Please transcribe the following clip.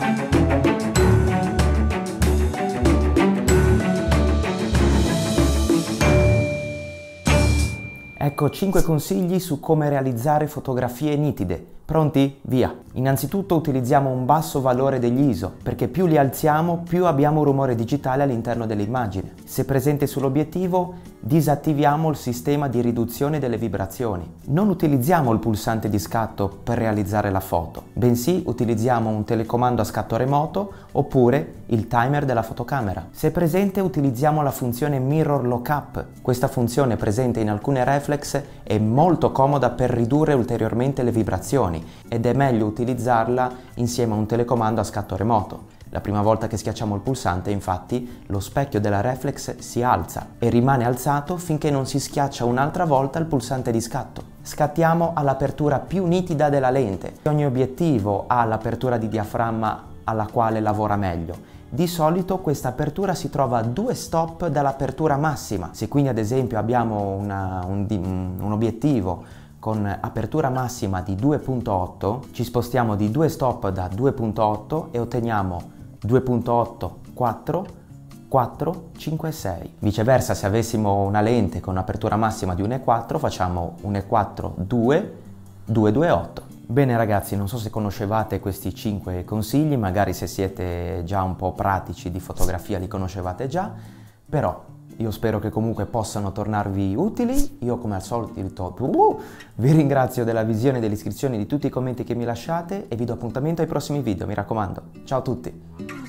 Ecco 5 consigli su come realizzare fotografie nitide. Pronti? Via! Innanzitutto utilizziamo un basso valore degli ISO, perché più li alziamo più abbiamo un rumore digitale all'interno dell'immagine. Se presente sull'obiettivo, disattiviamo il sistema di riduzione delle vibrazioni. Non utilizziamo il pulsante di scatto per realizzare la foto, bensì utilizziamo un telecomando a scatto remoto oppure il timer della fotocamera. Se presente, utilizziamo la funzione Mirror Lookup. Questa funzione presente in alcune reflex è molto comoda per ridurre ulteriormente le vibrazioni ed è meglio utilizzarla insieme a un telecomando a scatto remoto. La prima volta che schiacciamo il pulsante, infatti, lo specchio della reflex si alza e rimane alzato finché non si schiaccia un'altra volta il pulsante di scatto. Scattiamo all'apertura più nitida della lente. Ogni obiettivo ha l'apertura di diaframma alla quale lavora meglio. Di solito questa apertura si trova a 2 stop dall'apertura massima. Se quindi ad esempio abbiamo un obiettivo con apertura massima di 2.8, ci spostiamo di 2 stop da 2.8 e otteniamo 2.8, 4, 4, 5, 6. Viceversa, se avessimo una lente con apertura massima di 1.4, facciamo 1.4, 2, 2, 2, 8. Bene ragazzi, non so se conoscevate questi 5 consigli, magari se siete già un po' pratici di fotografia li conoscevate già, però io spero che comunque possano tornarvi utili. Io come al solito vi ringrazio della visione e dell'iscrizione, di tutti i commenti che mi lasciate e vi do appuntamento ai prossimi video, mi raccomando. Ciao a tutti!